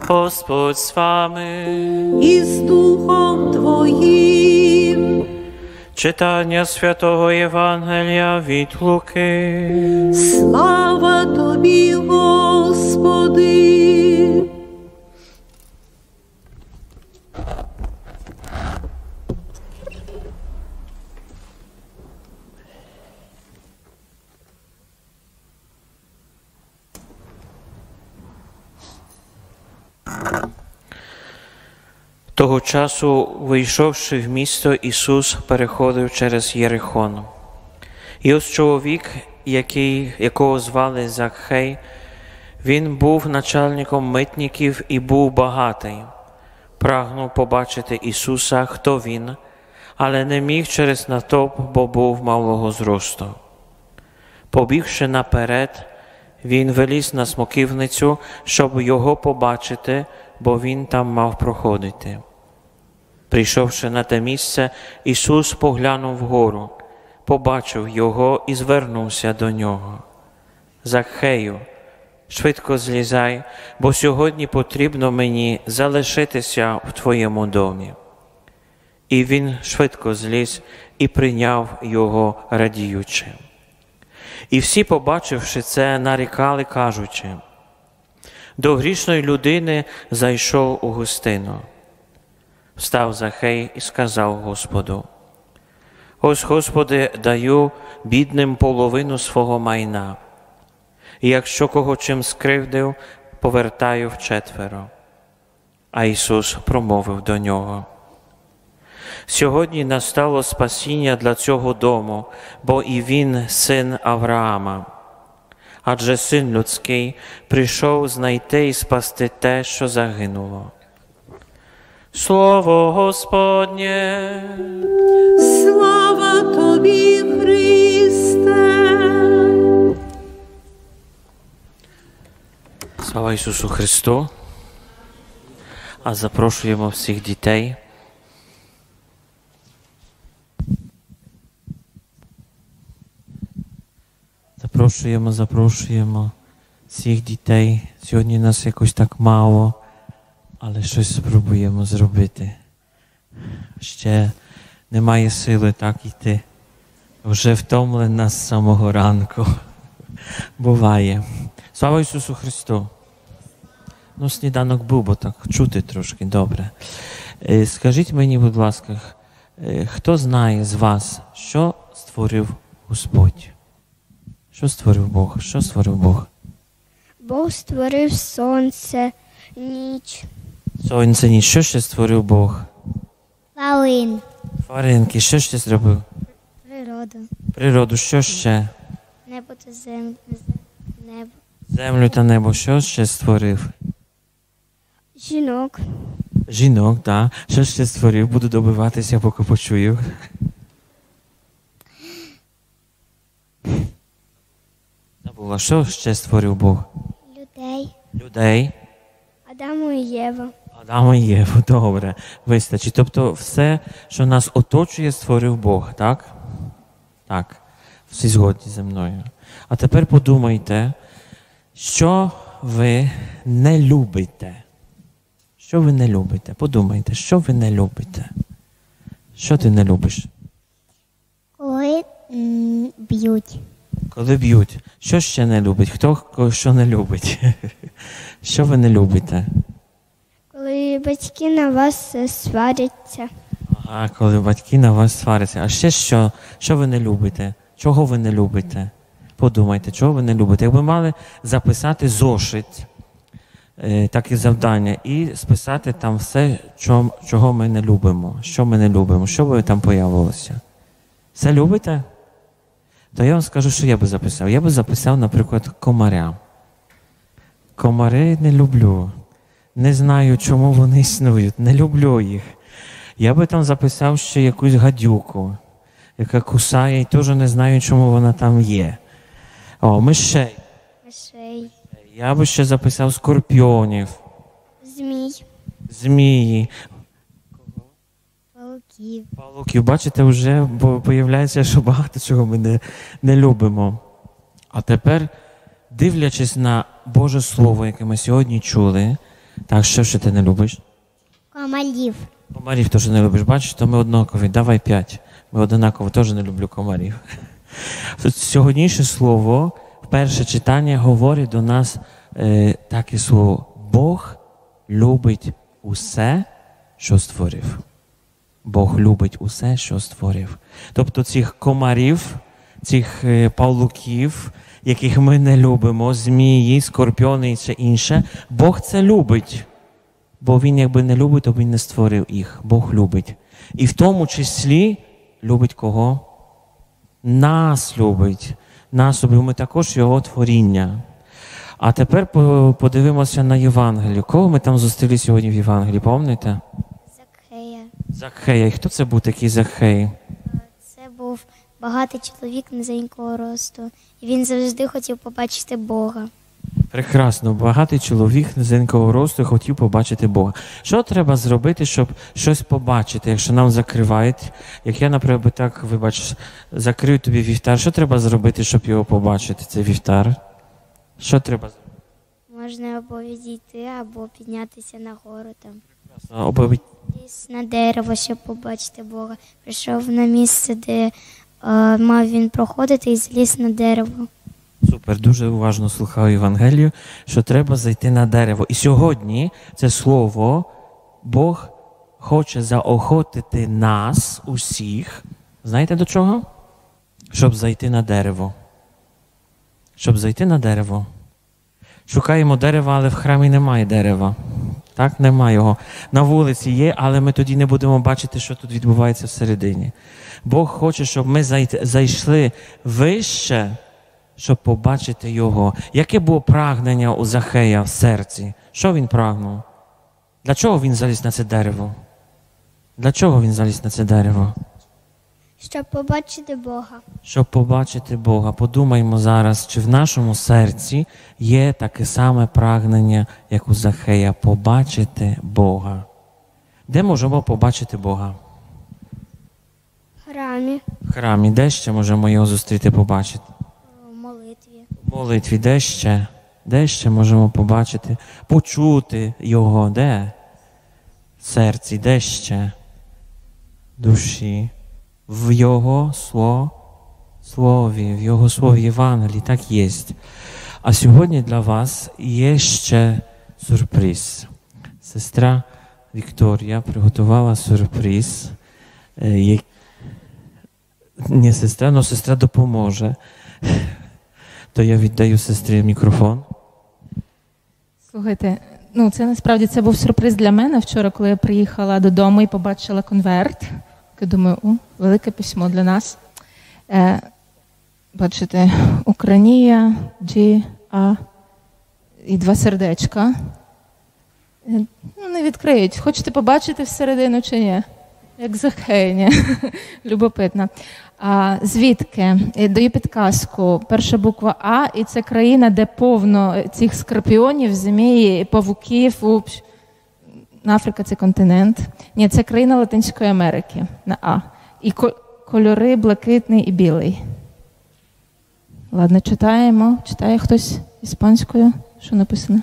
Господь з вами. І з Духом Твоїм. Читання Святого Євангелія від Луки. Слава Тобі, Господи! Того часу, вийшовши в місто, Ісус переходив через Єрихон. І ось чоловік, якого звали Закхей, він був начальником митників і був багатий. Прагнув побачити Ісуса, хто він, але не міг через натовп, бо був малого зросту. Побігши наперед, він виліз на смоківницю, щоб його побачити, бо він там мав проходити. Прийшовши на те місце, Ісус поглянув вгору, побачив його і звернувся до нього. «Закхею, швидко злізай, бо сьогодні потрібно мені залишитися в твоєму домі». І він швидко зліз і прийняв його, радіючи. І всі, побачивши це, нарікали, кажучи: «До грішної людини зайшов у гостину». Встав Закхей і сказав Господу: «Ось, Господи, даю бідним половину свого майна, і якщо кого чим скривдив, повертаю вчетверо». А Ісус промовив до нього: «Сьогодні настало спасіння для цього дому, бо і він син Авраама. Адже Син Людський прийшов знайти і спасти те, що загинуло». Слово Господнє! Слава Тобі, Христе! Слава Ісусу Христу! А запрошуємо всіх дітей. Запрошуємо всіх дітей. Сьогодні нас якось так мало, але щось спробуємо зробити. Ще немає сили так йти. Вже втомлена з самого ранку. Буває. Слава Ісусу Христу! Ну, сніданок був, бо так чути трошки, добре. Скажіть мені, будь ласка, хто знає з вас, що створив Господь? Що створив Бог? Що створив Бог? Бог створив сонце, ніч. Сонце, ніч. Що ще створив Бог? Тварин. Тваринки. Що ще зробив? Природу. Природу. Що ще? Небо та землю. Небо. Землю та небо. Що ще створив? Жінок. Жінок, так. Що ще створив? Буду добиватися, поки почую. Забула. Що ще створив Бог? Людей. Людей. Адаму і Єву. Адама і Єву. Добре. Вистачить. Тобто все, що нас оточує, створив Бог, так? Так. Всі згодні зі мною. А тепер подумайте, що ви не любите. Що ви не любите? Подумайте, що ви не любите? Що ти не любиш? Коли б'ють. Коли б'ють. Що ще не любить? Хто що не любить? Що ви не любите? Коли батьки на вас сваряться. Ага, коли батьки на вас сваряться. А ще що? Що ви не любите? Чого ви не любите? Подумайте, чого ви не любите? Якби мали записати зошит, таке завдання, і списати там все, чого ми не любимо. Що ми не любимо? Що би там появилося? Все любите? То я вам скажу, що я би записав. Я би записав, наприклад, комаря. Комари не люблю. Не знаю, чому вони існують. Не люблю їх. Я би там записав ще якусь гадюку, яка кусає, і теж не знаю, чому вона там є. О, мишей. Мишей. Я би ще записав скорпіонів. Змій. Змії. Пауків. Павлуків. Бачите, вже появляється, що багато чого ми не любимо. А тепер, дивлячись на Боже Слово, яке ми сьогодні чули, Так, що ти не любиш? Комарів. Комарів теж не любиш, бачиш, то ми однакові. Давай 5. Ми однаково теж не люблю комарів. Сьогоднішнє слово, перше читання, говорить до нас таке слово. Бог любить усе, що створив. Бог любить усе, що створив. Тобто цих комарів, цих павлуків, яких ми не любимо, змії, скорпіони і все інше, Бог це любить. Бо Він якби не любить, то Він не створив їх. Бог любить. І в тому числі любить кого? Нас любить. Нас любить. Ми також Його творіння. А тепер подивимося на Євангелію. Кого ми там зустріли сьогодні в Євангелії, пам'ятаєте? Закхея. Закхея. І хто це був такий Закхей? Це був багатий чоловік низенького росту. І він завжди хотів побачити Бога. Прекрасно. Багатий чоловік низенького росту хотів побачити Бога. Що треба зробити, щоб щось побачити, якщо нам закривають? Як я, наприклад, так, вибач, закрию тобі вівтар, що треба зробити, щоб його побачити, цей вівтар? Що треба зробити? Можна або відійти, або піднятися на гору там. Ліз на дерево, щоб побачити Бога. Прийшов на місце, де мав він проходити, і зліз на дерево. Супер, дуже уважно слухав Євангелію, що треба зайти на дерево. І сьогодні це слово, Бог хоче заохотити нас, усіх, знаєте до чого? Щоб зайти на дерево. Щоб зайти на дерево. Шукаємо дерева, але в храмі немає дерева. Так, немає його. На вулиці є, але ми тоді не будемо бачити, що тут відбувається всередині. Бог хоче, щоб ми зайшли вище, щоб побачити Його. Яке було прагнення у Захея в серці? Що він прагнув? Для чого він заліз на це дерево? Для чого він заліз на це дерево? Щоб побачити Бога. Щоб побачити Бога. Подумаймо зараз, чи в нашому серці є таке саме прагнення, як у Захея, побачити Бога. Де можемо побачити Бога? В храмі. В храмі. Де ще можемо його зустріти, побачити? В молитві. В молитві. Де ще? Де ще можемо побачити? Почути його. Де? В серці. Де ще? В душі. В Його Слові, в Його Слові Євангелії, так є. А сьогодні для вас є ще сюрприз. Сестра Вікторія приготувала сюрприз. Не сестра, але сестра допоможе. То я віддаю сестрі мікрофон. Слухайте, це насправді це був сюрприз для мене вчора, коли я приїхала додому і побачила конверт. Я думаю, велике письмо для нас. Бачите, Україна, G-A і 2 сердечка. Не відкриють. Хочете побачити всередину чи ні? Як Захей, любопитно. Звідки? Даю підказку. Перша буква А, і це країна, де повно цих скорпіонів, змій, павуків. Африка – це континент. Ні, це країна Латинської Америки на А. І кольори блакитний і білий. Ладно, читаємо. Читає хтось іспанською? Що написано?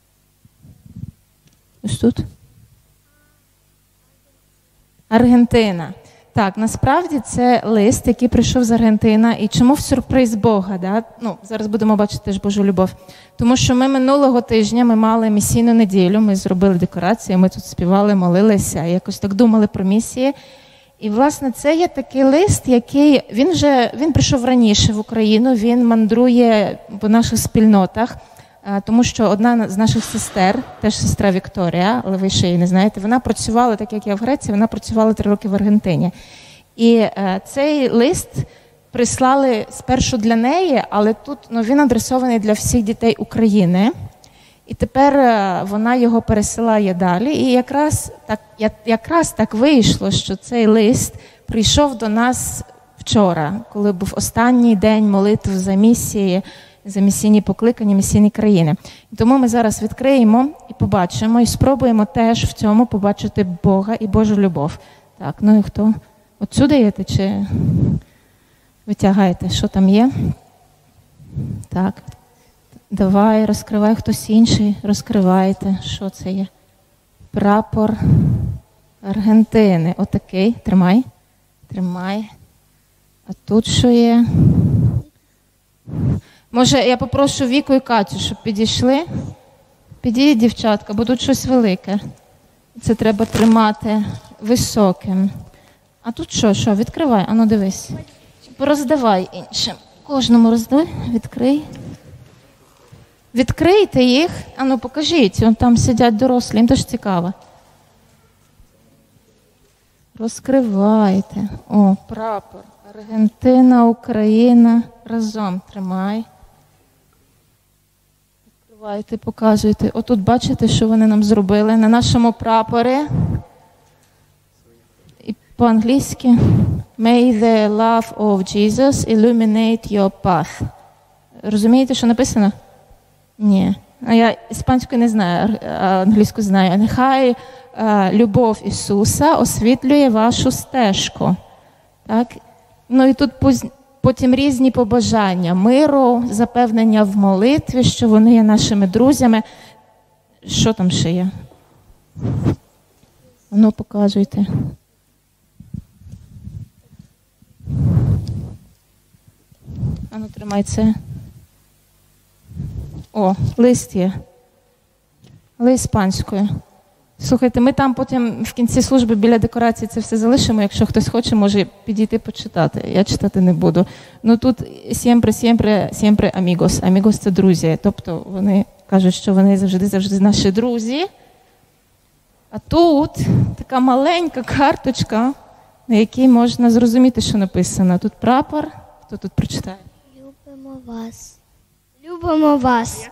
Ось тут. Аргентина. Так, насправді це лист, який прийшов з Аргентини. І чому в сюрприз Бога? Да? Зараз будемо бачити ж Божу любов. Тому що ми минулого тижня ми місійну неділю, ми зробили декорації, ми тут співали, молилися, якось так думали про місії. І, власне, це є такий лист, який, він прийшов раніше в Україну, він мандрує по наших спільнотах, тому що одна з наших сестер, теж сестра Вікторія, але ви ще її не знаєте, вона працювала, так як я в Греції, вона працювала 3 роки в Аргентині. І цей лист прислали спершу для неї, але тут він адресований для всіх дітей України. І тепер вона його пересилає далі. І якраз так вийшло, що цей лист прийшов до нас вчора, коли був останній день молитв за місії, за місійні покликання, місійні країни. І тому ми зараз відкриємо і побачимо, і спробуємо теж в цьому побачити Бога і Божу любов. Так, і хто? Отсюди єте чи витягаєте, що там є? Так. Давай, розкривай хтось інший, розкривайте. Що це є? Прапор Аргентини. Отакий. Тримай. Тримай. А тут що є? Може, я попрошу Віку і Катю, щоб підійшли? Підійдіть, дівчатка, бо тут щось велике. Це треба тримати високим. А тут що? Відкривай, ану дивись. Роздавай іншим. Кожному роздавай, відкрий. Відкрийте їх, ану покажіть, вон там сидять дорослі, їм теж цікаво. Розкривайте. О, прапор. Аргентина, Україна. Разом тримай. Відкривайте, показуйте. Отут бачите, що вони нам зробили на нашому прапорі. І по-англійськи. May the love of Jesus illuminate your path. Розумієте, що написано? Ні. Я іспанську не знаю, а англійську знаю. Нехай любов Ісуса освітлює вашу стежку. Так? Ну і тут потім різні побажання. Миру, запевнення в молитві, що вони є нашими друзями. Що там ще є? Ну, показуйте. Ану, тримай це. О, лист є. Але іспанською. Слухайте, ми там потім в кінці служби біля декорації це все залишимо. Якщо хтось хоче, може підійти почитати. Я читати не буду. Ну тут siempre amigos. Amigos – це друзі. Тобто вони кажуть, що вони завжди наші друзі. А тут така маленька карточка, на якій можна зрозуміти, що написано. Тут прапор. Хто тут прочитає? Любимо вас. Любимо вас.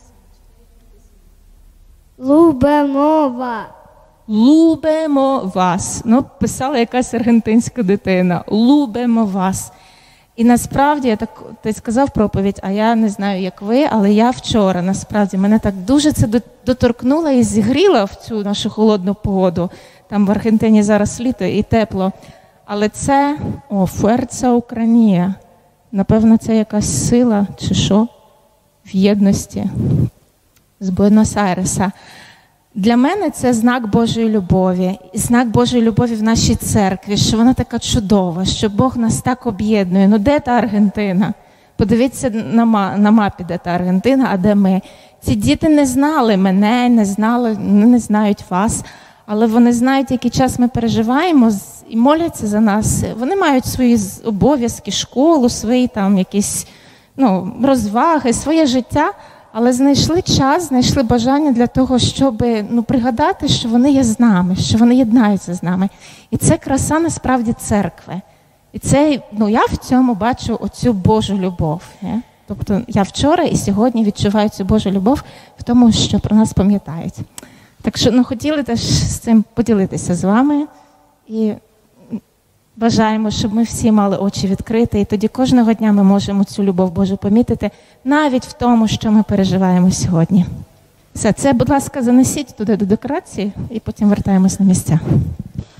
Любимо вас. Любимо вас. Ну, писала якась аргентинська дитина. Любимо вас. І насправді, ти сказав проповідь, а я не знаю, як ви, але я вчора, насправді, мене так дуже це доторкнуло і зігріло в цю нашу холодну погоду. Там в Аргентині зараз літо і тепло. Але це, Fuerza Ucrania. Напевно, це якась сила, чи що, в єдності з Буенос-Айреса. Для мене це знак Божої любові. І знак Божої любові в нашій церкві, що вона така чудова, що Бог нас так об'єднує. Ну, де та Аргентина? Подивіться на мапі, де та Аргентина, а де ми. Ці діти не знали мене, не знають вас, але вони знають, який час ми переживаємо і моляться за нас. Вони мають свої обов'язки, школу, свої там якісь розваги, своє життя, але знайшли час, знайшли бажання для того, щоб пригадати, що вони є з нами, що вони єднаються з нами. І це краса насправді церкви. І це, я в цьому бачу оцю Божу любов. Не? Тобто я вчора і сьогодні відчуваю цю Божу любов в тому, що про нас пам'ятають. Так що хотіли теж з цим поділитися з вами. І бажаємо, щоб ми всі мали очі відкриті, і тоді кожного дня ми можемо цю любов Божу помітити, навіть в тому, що ми переживаємо сьогодні. Все, це, будь ласка, занесіть туди до декорації, і потім вертаємось на місця.